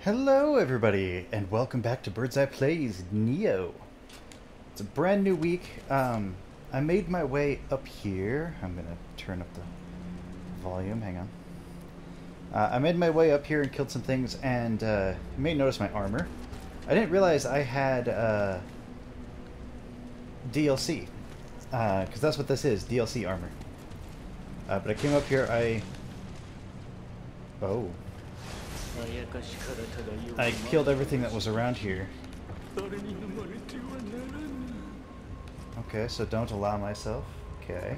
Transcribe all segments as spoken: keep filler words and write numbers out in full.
Hello everybody, and welcome back to Bird's Eye Plays Nioh. It's a brand new week. Um, I made my way up here. I'm gonna turn up the volume, hang on. Uh, I made my way up here and killed some things, and uh, you may notice my armor. I didn't realize I had uh, D L C, because uh, that's what this is, D L C armor. Uh, but I came up here, I... Oh. I killed everything that was around here. Okay, so don't allow myself. Okay.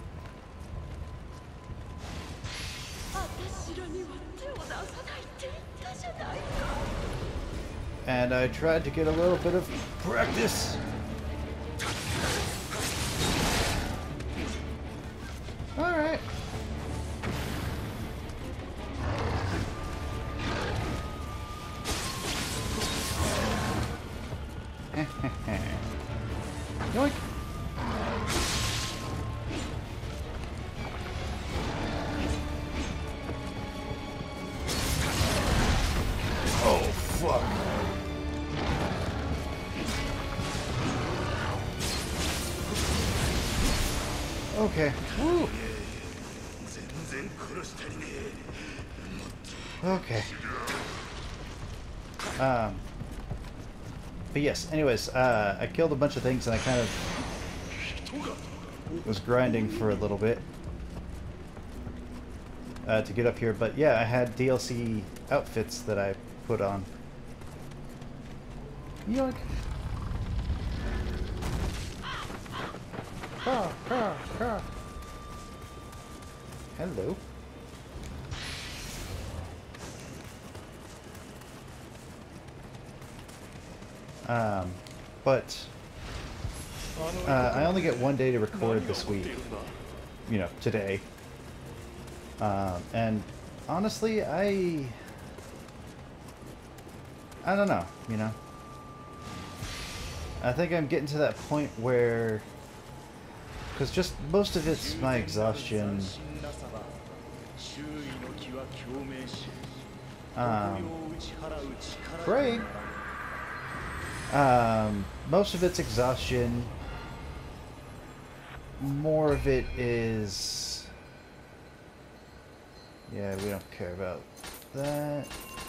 And I tried to get a little bit of practice. Alright. Yoink. Oh, fuck. Okay. Woo. Okay. Um... But yes, anyways, uh, I killed a bunch of things and I kind of was grinding for a little bit uh, to get up here. But yeah, I had D L C outfits that I put on. Yoink! Ah, ah, ah. Hello. Um, but uh, I only get one day to record this week, you know, today. Um, and honestly, I, I don't know, you know. I think I'm getting to that point where, because just most of it's my exhaustion. Um, break. Um, most of it's exhaustion. More of it is... Yeah, we don't care about that.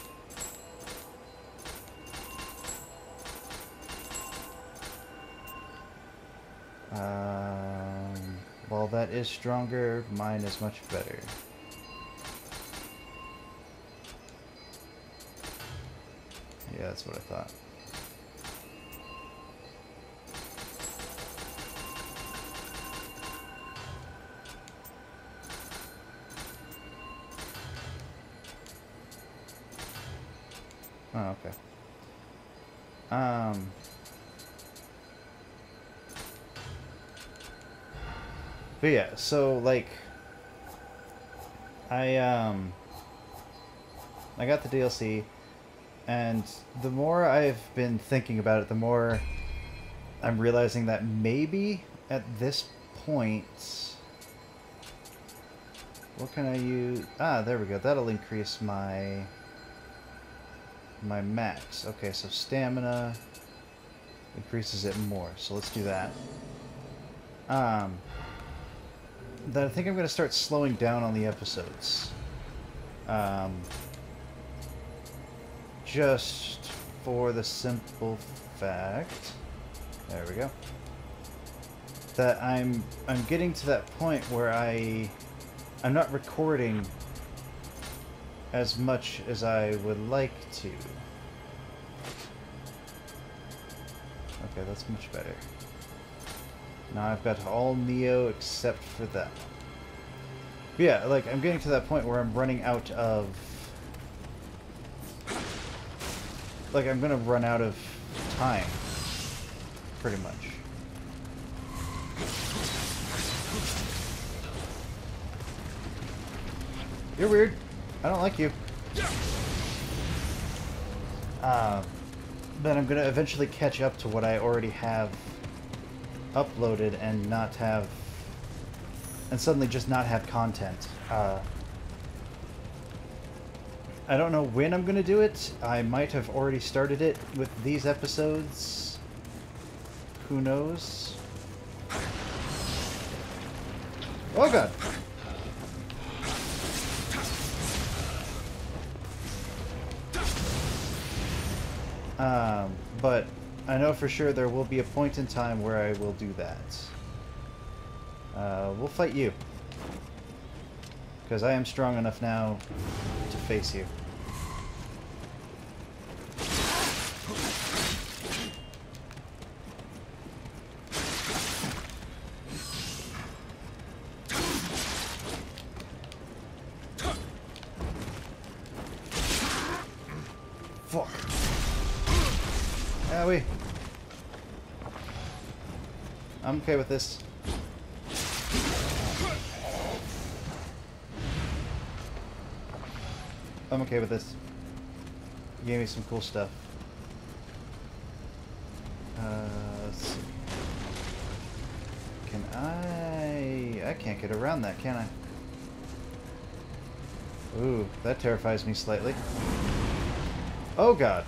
Um, while that is stronger, mine is much better. Yeah, that's what I thought. Oh, okay. Um... But yeah, so, like... I, um... I got the D L C, and the more I've been thinking about it, the more I'm realizing that maybe at this point... What can I use? Ah, there we go. That'll increase my... my max. Okay, so stamina increases it more. So let's do that. Um, then I think I'm going to start slowing down on the episodes. Um, just for the simple fact, there we go, that I'm I'm getting to that point where I I'm not recording as much as I would like to. Okay, that's much better. Now I've got all Nioh except for that. But yeah, like, I'm getting to that point where I'm running out of... Like, I'm gonna run out of time. Pretty much. You're weird. I don't like you. Uh, then I'm going to eventually catch up to what I already have uploaded and not have... And suddenly just not have content. Uh, I don't know when I'm going to do it. I might have already started it with these episodes. Who knows? Oh god! Um, but I know for sure there will be a point in time where I will do that. Uh, we'll fight you. Because I am strong enough now to face you. Fuck. Owie. I'm okay with this. I'm okay with this. You gave me some cool stuff. Uh, let's see. Can I... I can't get around that, can I? Ooh, that terrifies me slightly. Oh god.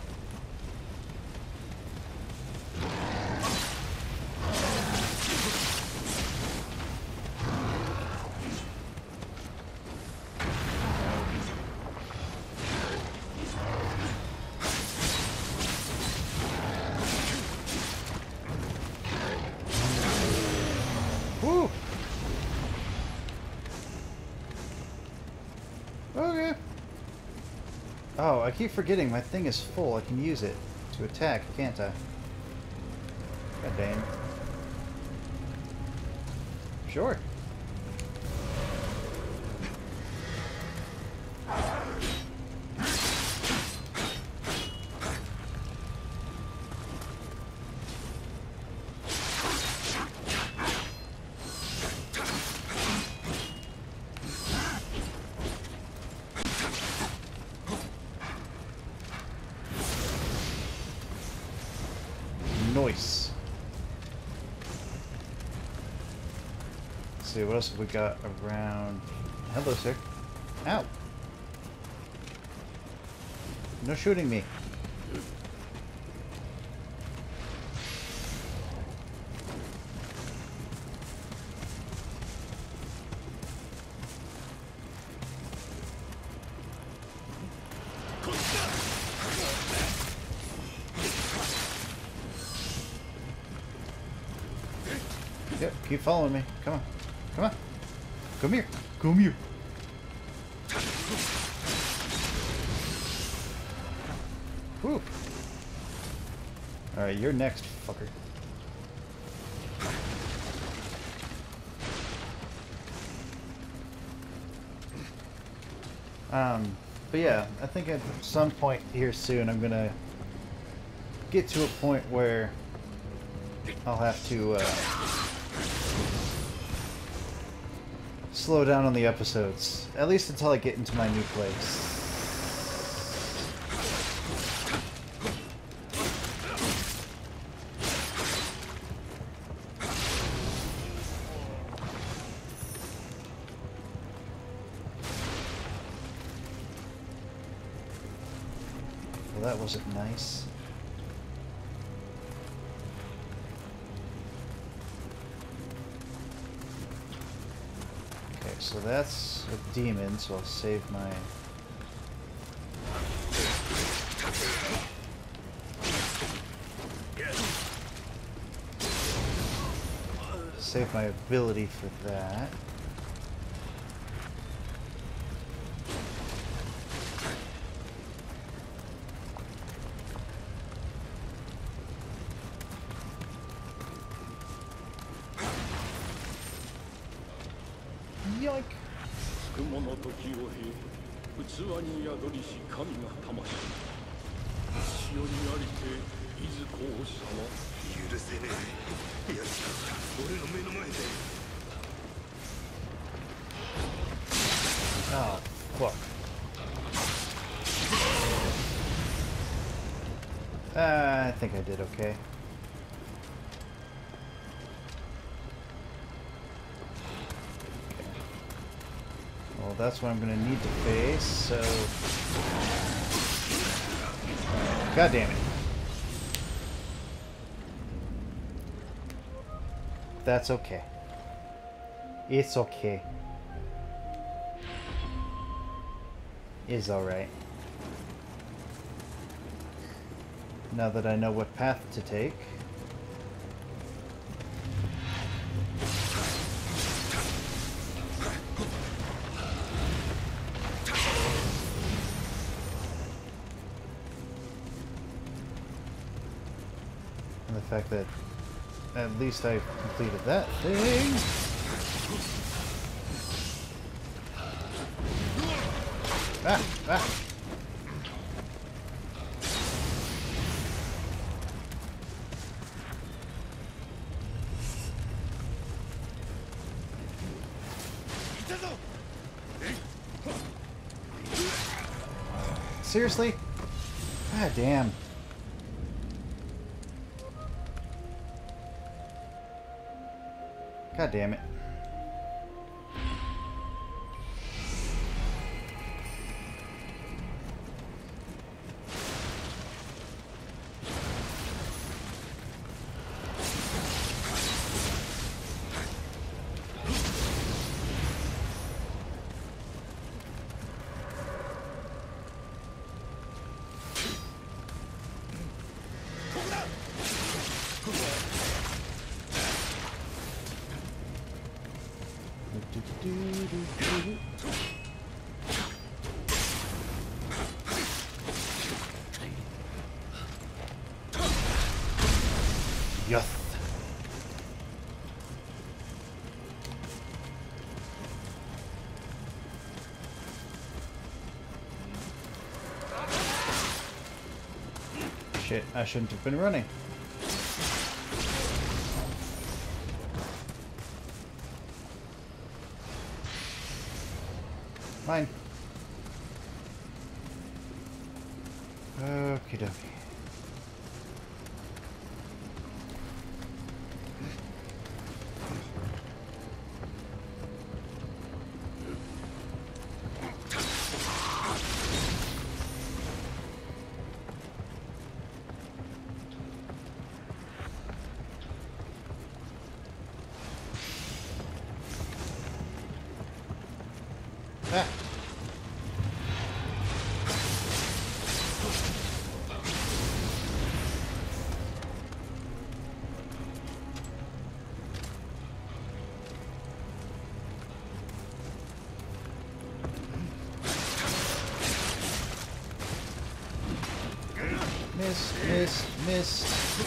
Woo! Okay. Oh, I keep forgetting my thing is full. I can use it to attack, can't I? God damn. Sure. Nice. Let's see, what else have we got around? Hello, sir. Ow. No shooting me. Yep, keep following me. Come on. Come on. Come here. Come here. Whew. Alright, you're next, fucker. Um, but yeah, I think at some point here soon I'm gonna get to a point where I'll have to, uh, slow down on the episodes. At least until I get into my new place. Well, that wasn't nice. So that's a demon, so I'll save my... Save my ability for that. Yoink! 雲の時を経、器に宿りし神が魂。潮にありて、いずこ王様。許せねえ。いや、俺の目の前で。 Oh, fuck. Uh, I think I did okay. Well, that's what I'm going to need to face, so... God damn it. That's okay. It's okay. It's alright. Now that I know what path to take. And the fact that at least I've completed that thing. Ah, ah. Seriously? God damn. God damn it. Yuth. Shit, I shouldn't have been running. Mine. Okie dokie. Ah. Miss, miss, miss.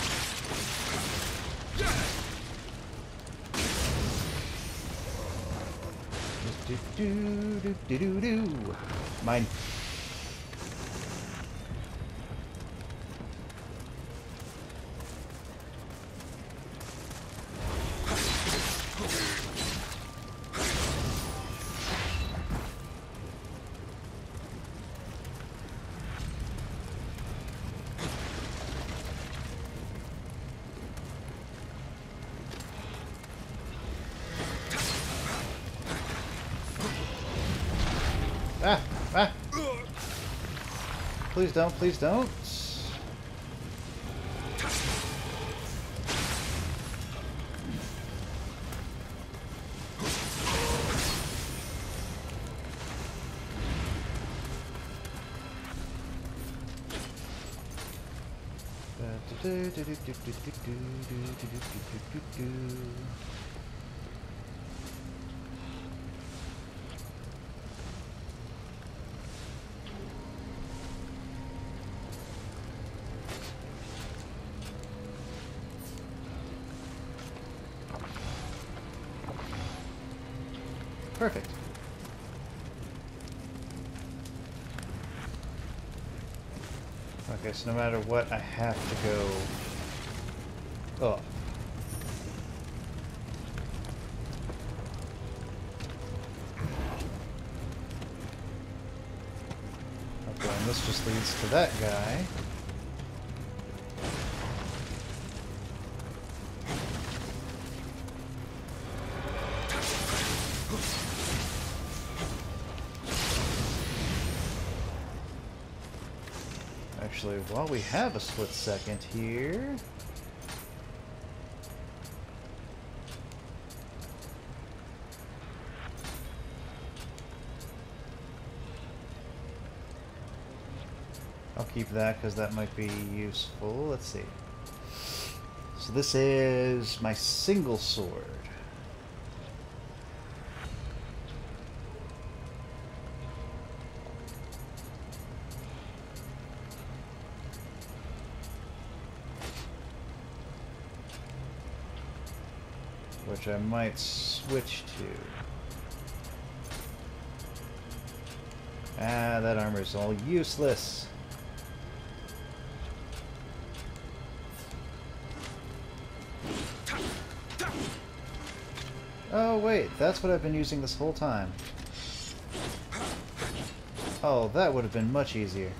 Do do do do do do. Mine. Ah! Ah! Please don't, please don't. Perfect. Okay, so no matter what, I have to go up. Okay, and this just leads to that guy. Actually, while we have a split second here... I'll keep that because that might be useful. Let's see. So this is my single sword. Which I might switch to. Ah, that armor is all useless. Oh wait, that's what I've been using this whole time. Oh, that would have been much easier.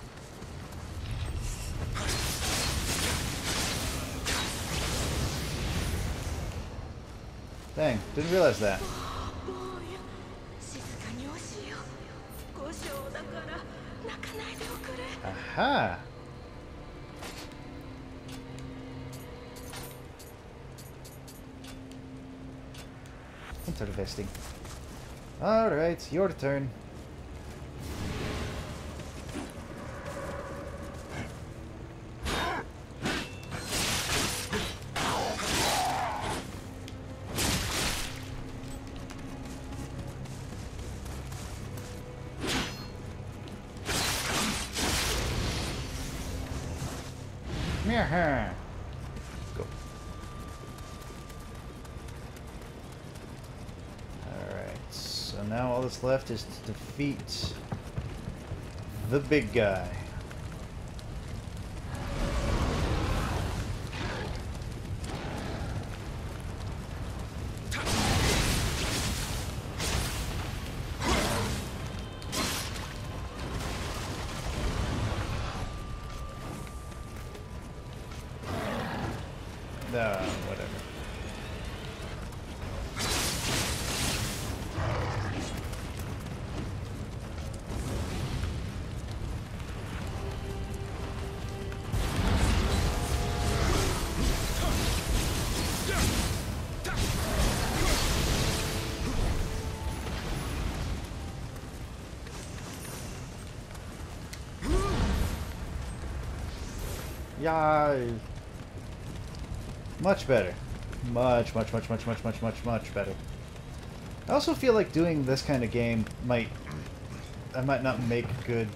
Dang, didn't realize that. Aha! Interesting. Alright, your turn. Yeah. Go. Alright, so now all that's left is to defeat the big guy. Uh, whatever. Yeah. Much better. Much, much, much, much, much, much, much, much better. I also feel like doing this kind of game might... I might not make good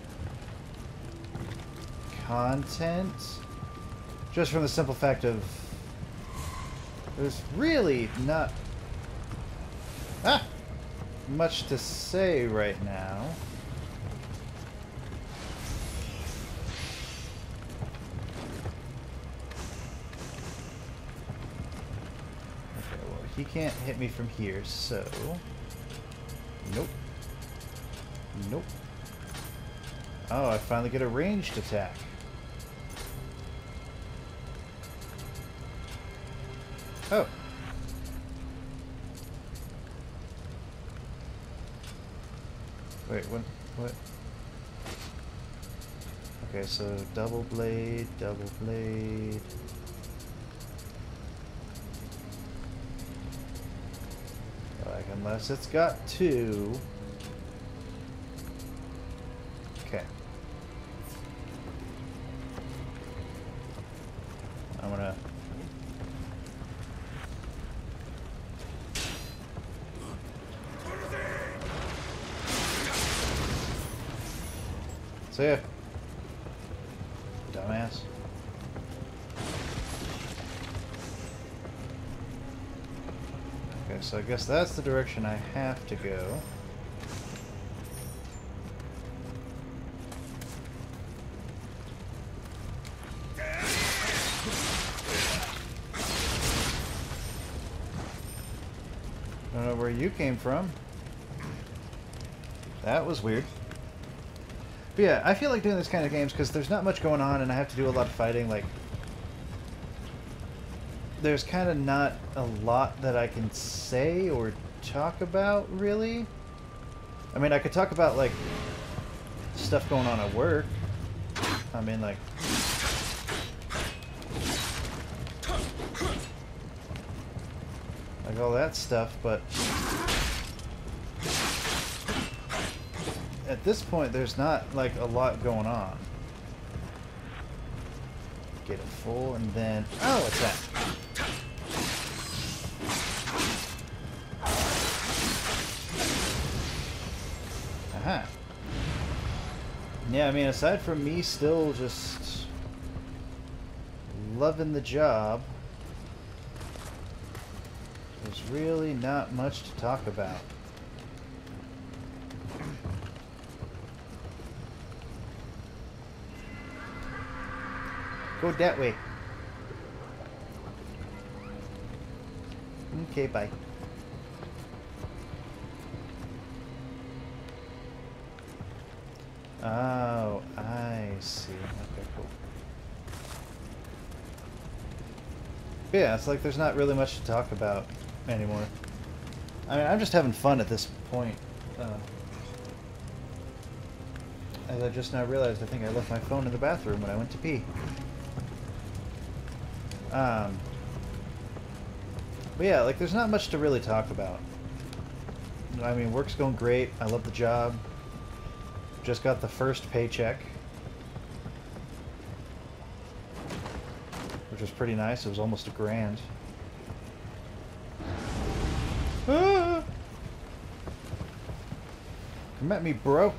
content. Just from the simple fact of... There's really not... Ah! Much to say right now. He can't hit me from here, so... Nope. Nope. Oh, I finally get a ranged attack. Oh. Wait, what? What? Okay, so double blade, double blade... Like, unless it's got two. Okay. I'm gonna... See ya. Dumbass. Okay, so I guess that's the direction I have to go. I don't know where you came from. That was weird. But yeah, I feel like doing this kind of games because there's not much going on and I have to do a lot of fighting. Like, there's kind of not a lot that I can say or talk about, really. I mean, I could talk about, like, stuff going on at work. I mean, like... like all that stuff, but... at this point, there's not, like, a lot going on. Get it full, and then... oh, what's that? Aha. Yeah, I mean, aside from me still just loving the job, there's really not much to talk about. Go that way. Okay, bye. Oh, I see. Okay, cool. Yeah, it's like there's not really much to talk about anymore. I mean, I'm just having fun at this point. Uh, as I just now realized, I think I left my phone in the bathroom when I went to pee. Um, but yeah, like there's not much to really talk about. I mean, work's going great. I love the job. Just got the first paycheck, which was pretty nice. It was almost a grand. Ah! Come at me, bro.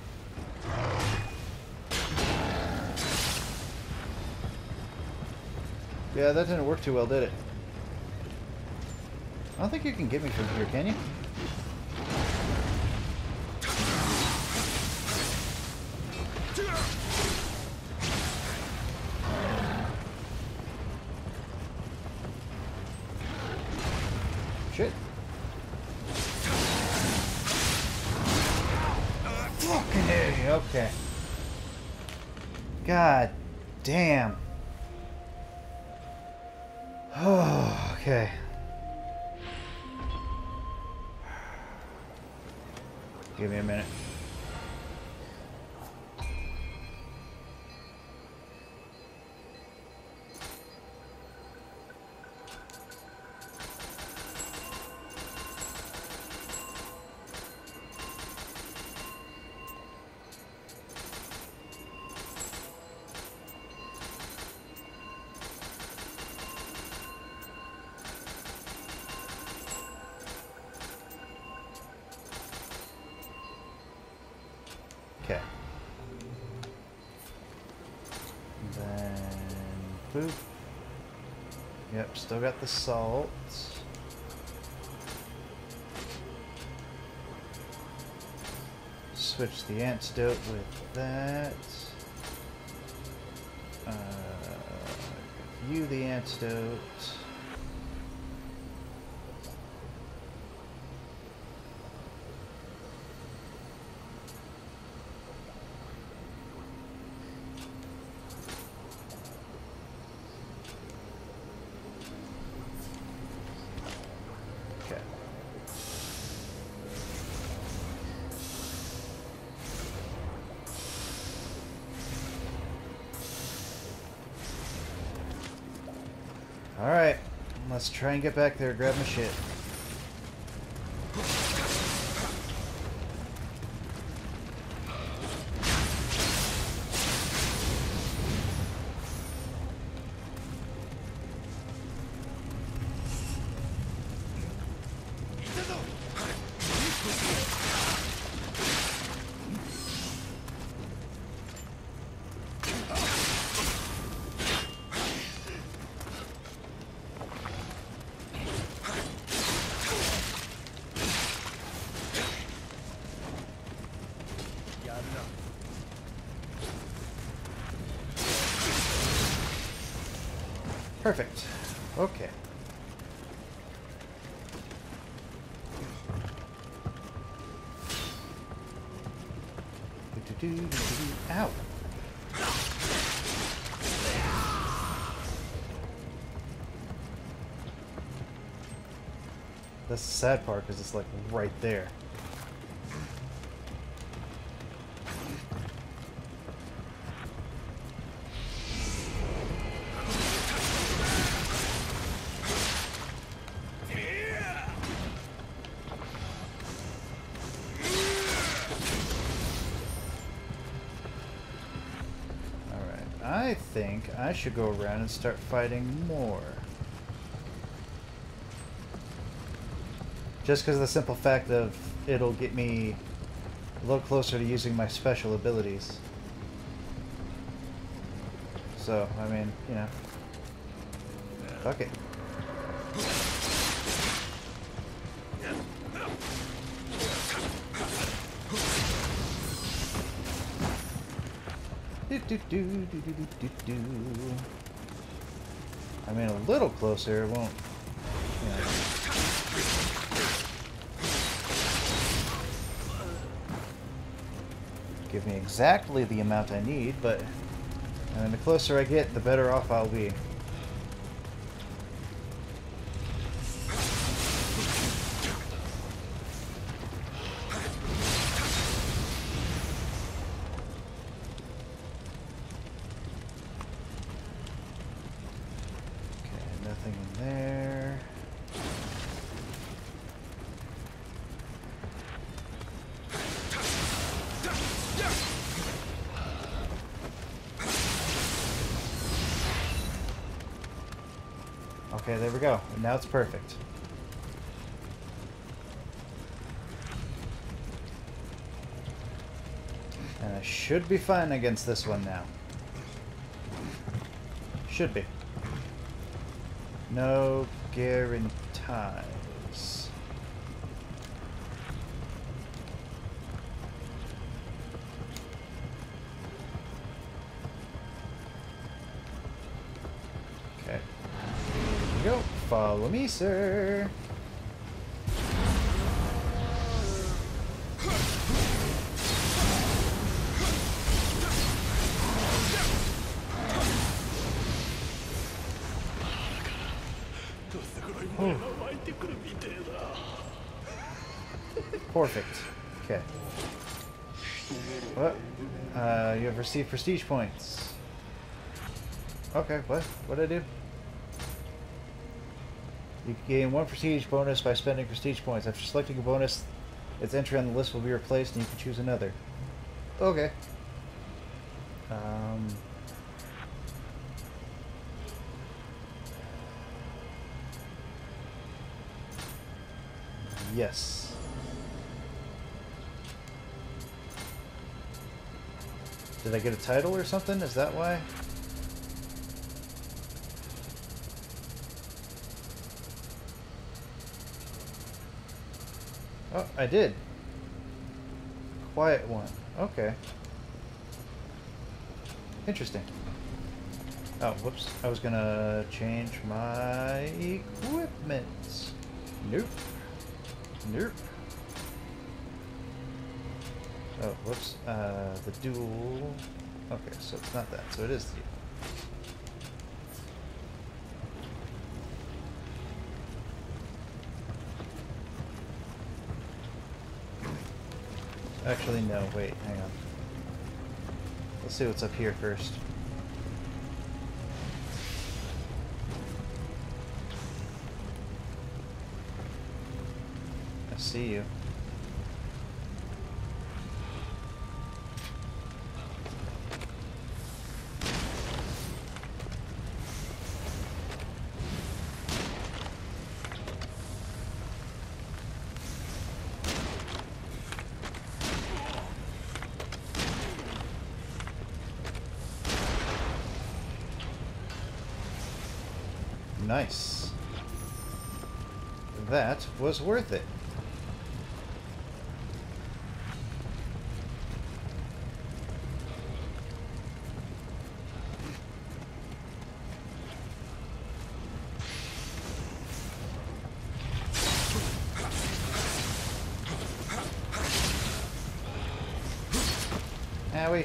Yeah, that didn't work too well, did it? I don't think you can get me from here, can you? Shit. Fucking A, okay. God damn. Oh, okay. Give me a minute. Okay. Then boop. Yep, still got the salt. Switch the antidote with that. Uh, view the antidote. Alright, let's try and get back there, grab my shit. Perfect. Okay. Ow. That's the sad part, because it's like right there. think I should go around and start fighting more. Just because of the simple fact of it'll get me a little closer to using my special abilities. So, I mean, you know. Fuck it. Do, do, do, do, do, do, do. I mean, a little closer, it won't, you know. Give me exactly the amount I need, but I mean, the closer I get, the better off I'll be. Okay, there we go. And now it's perfect. And I should be fine against this one now. Should be. No guarantees. Okay. Here we go. Follow me, sir. Perfect. Okay. What? Uh, you have received prestige points. Okay, what? What did I do? You gain one prestige bonus by spending prestige points. After selecting a bonus, its entry on the list will be replaced and you can choose another. Okay. Um... Yes. Did I get a title or something? Is that why? Oh, I did. Quiet one. Okay. Interesting. Oh, whoops. I was gonna change my equipment. Nope. Nope. Oh, whoops. Uh, the dual... Okay, so it's not that. So it is the... Actually, no. Wait, hang on. Let's see what's up here first. I see you. Nice. That was worth it. Owie.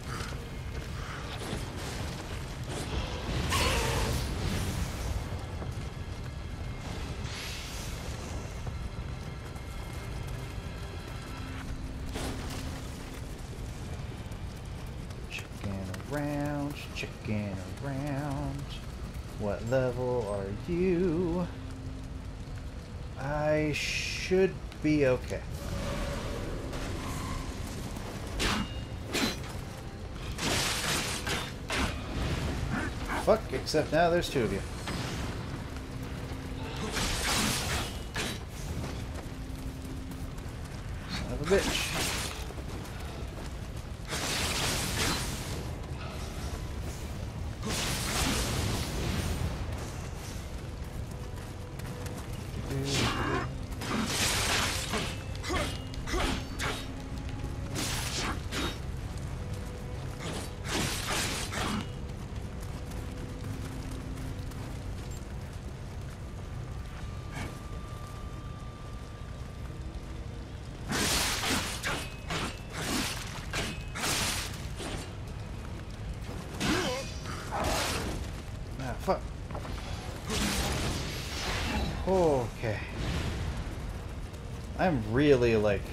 Around, chicken around. What level are you? I should be okay. fuck, except now there's two of you. Son of a bitch. Fuck. Okay. I'm really, like,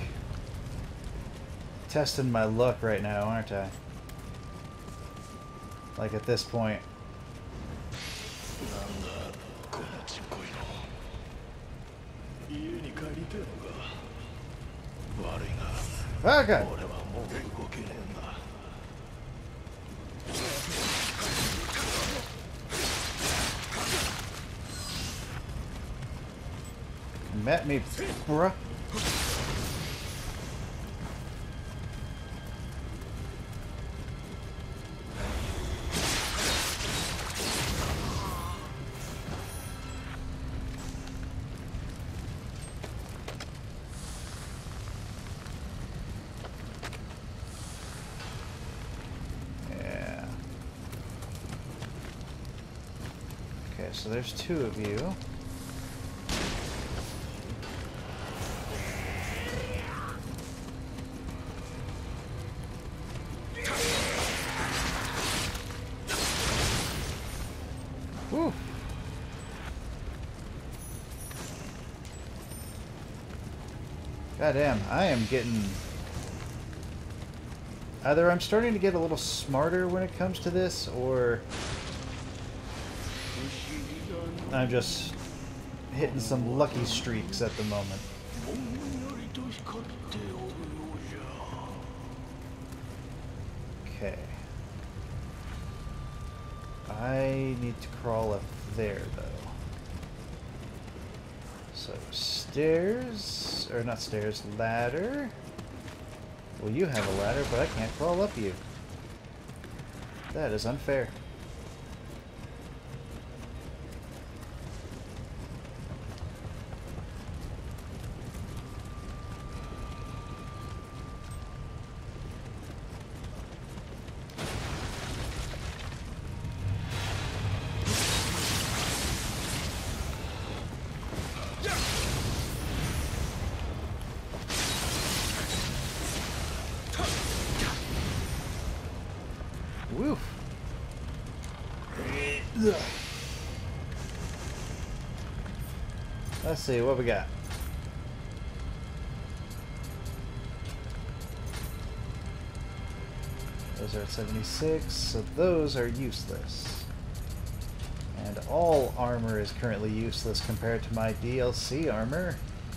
testing my luck right now, aren't I? Like, at this point. Oh, God. Met me, bruh. Yeah. Okay, so there's two of you. Whew. Goddamn, I am getting... Either I'm starting to get a little smarter when it comes to this, or... I'm just hitting some lucky streaks at the moment. Okay. I need to crawl up there, though. So, stairs... Or not stairs, ladder. Well, you have a ladder, but I can't crawl up you. That is unfair. Woof. Let's see what we got. Those are at seventy-six, so those are useless. And all armor is currently useless compared to my D L C armor.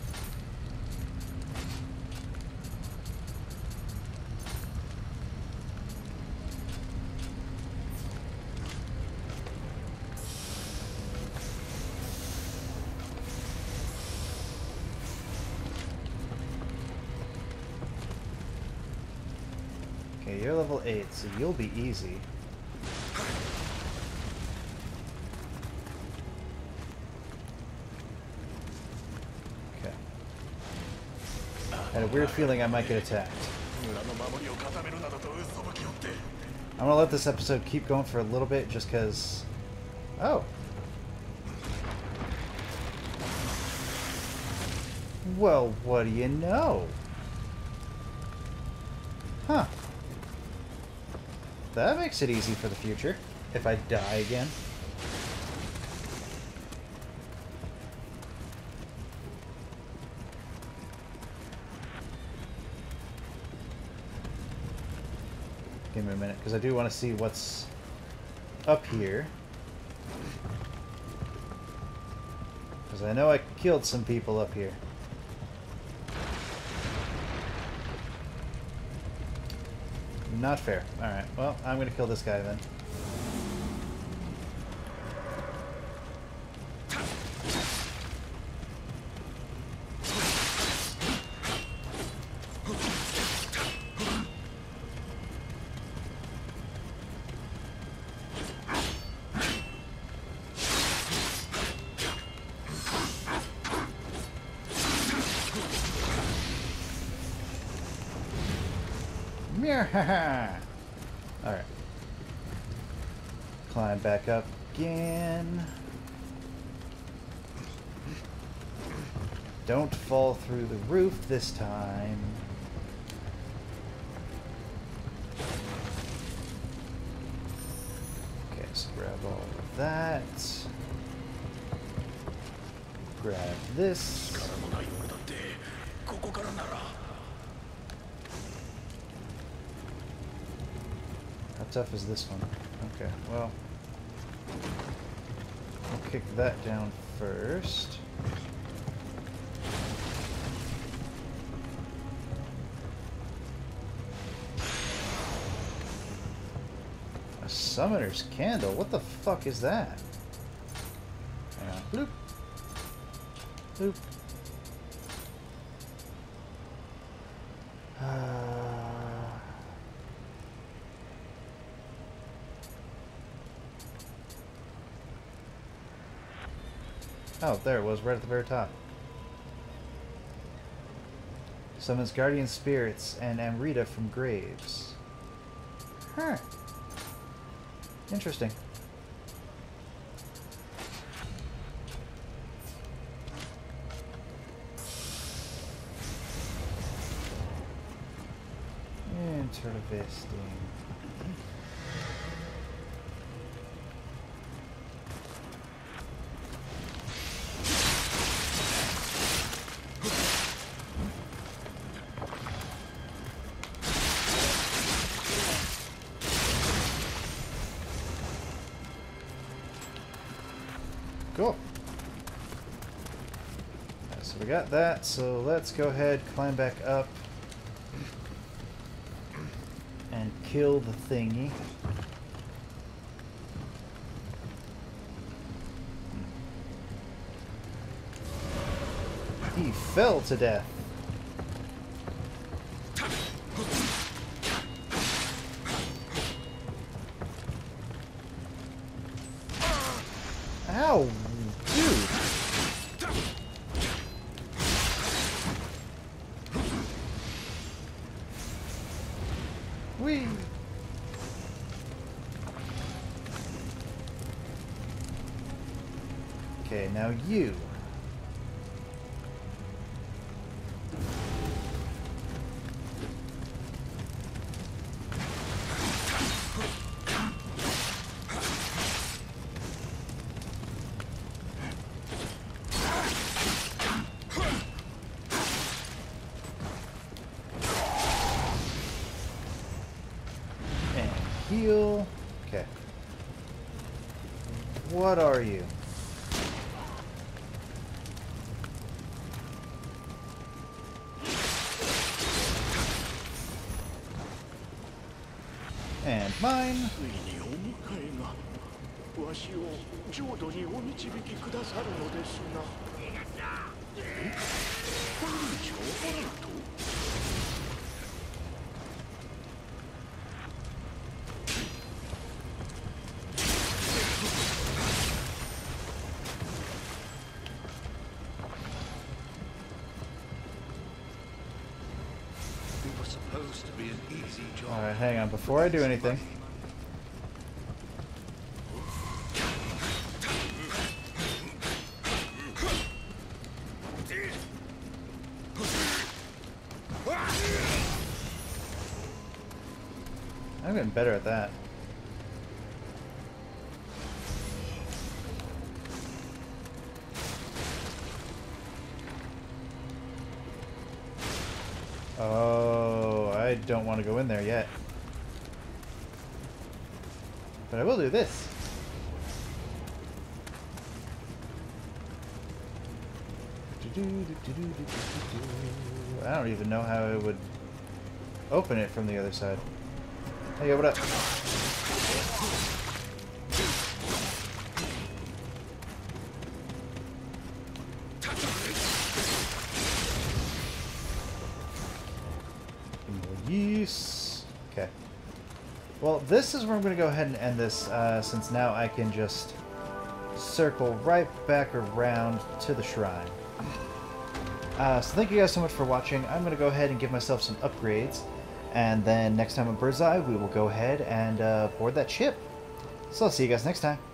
Okay, you're level eight, so you'll be easy. Okay. I had a weird feeling I might get attacked. I'm gonna let this episode keep going for a little bit just because... Oh. Well, what do you know? Huh. That makes it easy for the future, if I die again. Give me a minute, because I do want to see what's up here. Because I know I killed some people up here. Not fair. Alright, well, I'm going to kill this guy then. Alright. Climb back up again. Don't fall through the roof this time. Okay, so grab all of that. Grab this. How tough is this one? Okay, well, I'll kick that down first. A summoner's candle? What the fuck is that? Hang on. Bloop. Bloop. Uh... Oh, there it was, right at the very top. Summons guardian spirits and Amrita from graves. Huh. Interesting. Interesting. Cool. Right, so we got that, so let's go ahead, climb back up, and kill the thingy. He fell to death. Ow, dude. Whee. Okay, now you. Heal. Okay. What are you? And mine. Alright, hang on. Before I do anything. I'm getting better at that. Oh, I don't want to go in there yet. But I will do this. I don't even know how it would open it from the other side. Hey, what up? Yes. Okay. Well, this is where I'm going to go ahead and end this, uh, since now I can just circle right back around to the shrine. Uh, so thank you guys so much for watching. I'm going to go ahead and give myself some upgrades. And then next time on Bird's Eye, we will go ahead and uh, board that ship. So I'll see you guys next time.